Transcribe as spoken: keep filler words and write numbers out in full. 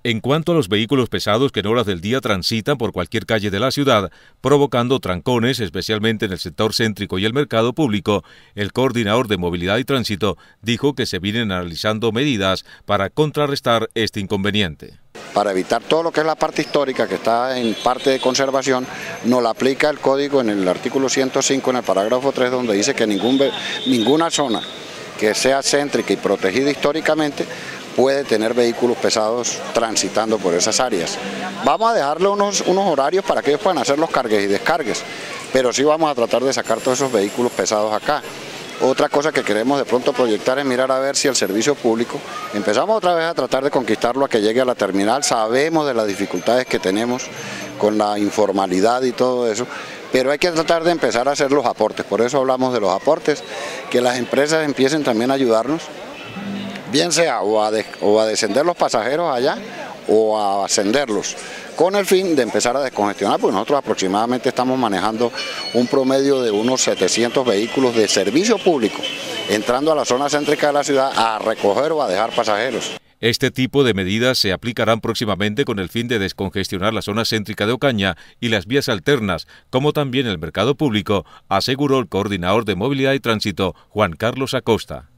En cuanto a los vehículos pesados que en horas del día transitan por cualquier calle de la ciudad, provocando trancones, especialmente en el sector céntrico y el mercado público, el coordinador de Movilidad y Tránsito dijo que se vienen analizando medidas para contrarrestar este inconveniente. Para evitar todo lo que es la parte histórica, que está en parte de conservación, nos la aplica el código en el artículo ciento cinco, en el parágrafo tres, donde dice que ningún, ninguna zona que sea céntrica y protegida históricamente puede tener vehículos pesados transitando por esas áreas. Vamos a dejarle unos, unos horarios para que ellos puedan hacer los cargues y descargues, pero sí vamos a tratar de sacar todos esos vehículos pesados acá. Otra cosa que queremos de pronto proyectar es mirar a ver si el servicio público, empezamos otra vez a tratar de conquistarlo a que llegue a la terminal. Sabemos de las dificultades que tenemos con la informalidad y todo eso, pero hay que tratar de empezar a hacer los aportes. Por eso hablamos de los aportes, que las empresas empiecen también a ayudarnos, bien sea o a, de, o a descender los pasajeros allá o a ascenderlos, con el fin de empezar a descongestionar, porque nosotros aproximadamente estamos manejando un promedio de unos setecientos vehículos de servicio público entrando a la zona céntrica de la ciudad a recoger o a dejar pasajeros. Este tipo de medidas se aplicarán próximamente con el fin de descongestionar la zona céntrica de Ocaña y las vías alternas, como también el mercado público, aseguró el coordinador de Movilidad y Tránsito, Juan Carlos Acosta.